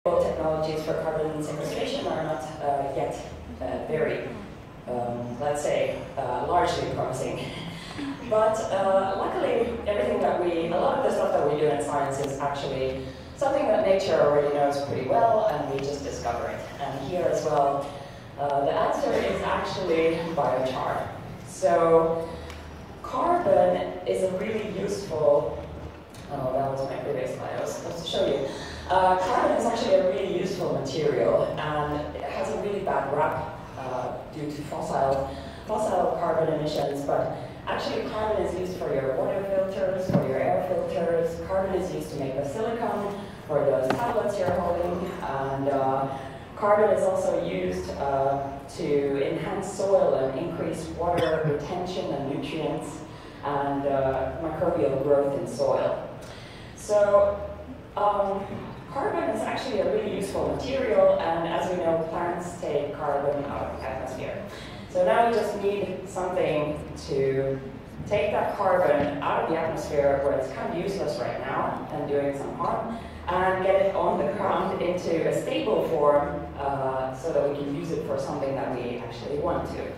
technologies for carbon sequestration are not yet very, let's say, largely promising. But luckily, a lot of the stuff that we do in science is actually something that nature already knows pretty well, and we just discover it. And here as well, the answer is actually biochar. So carbon is a really useful, oh, that was my previous slide, I was supposed to show you. Carbon is actually a really useful material, and it has a really bad rap due to fossil carbon emissions, but actually carbon is used for your water filters, for your air filters. Carbon is used to make the silicone for those tablets you're holding, and carbon is also used to enhance soil and increase water retention and nutrients and microbial growth in soil. So carbon is actually a really useful material, and as we know, plants take carbon out of the atmosphere. So now we just need something to take that carbon out of the atmosphere where it's kind of useless right now and doing some harm, and get it on the ground into a stable form so that we can use it for something that we actually want to.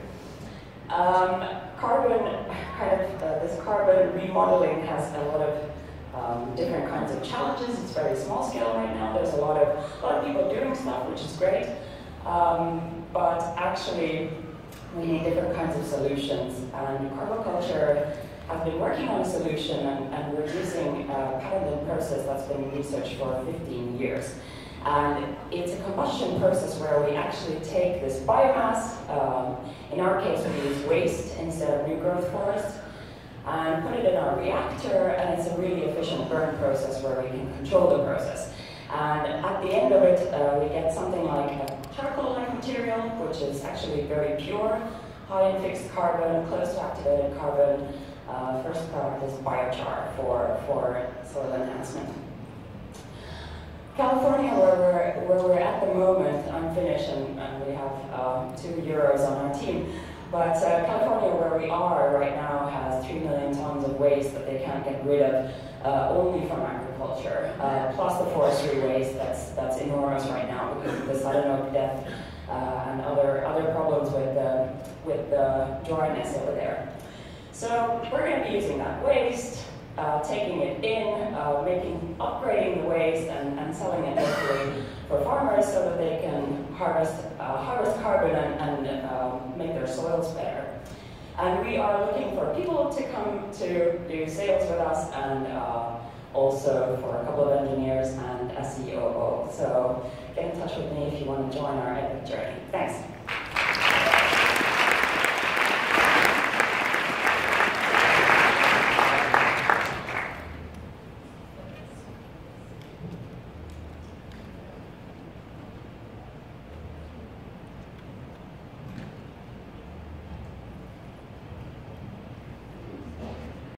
This carbon remodeling has a lot of different kinds of challenges. It's very small scale right now. There's a lot of people doing stuff, which is great, but actually we need different kinds of solutions. And Carboculture has been working on a solution, and we're using a patented process that's been researched for 15 years. And it's a combustion process where we actually take this biomass, in our case we use waste instead of new growth forest, and put it in our reactor, and it's a really efficient burn process where we can control the process. And at the end of it, we get something like a charcoal-like material, which is actually very pure, high in fixed carbon, close to activated carbon. First product is biochar for soil enhancement. California, where we're at the moment, I'm Finnish, and we have 2 Euros on our team. But California, where we are right now, has 3 million tons of waste that they can't get rid of only from agriculture, plus the forestry waste that's enormous right now because of the sudden oak death and other problems with the dryness over there. So we're going to be using that waste, taking it in, upgrading the waste and selling it locally for farmers so that they can harvest carbon and make their soils better. And we are looking for people to come to do sales with us, and also for a couple of engineers and a COO. So get in touch with me if you want to join our epic journey. Thanks.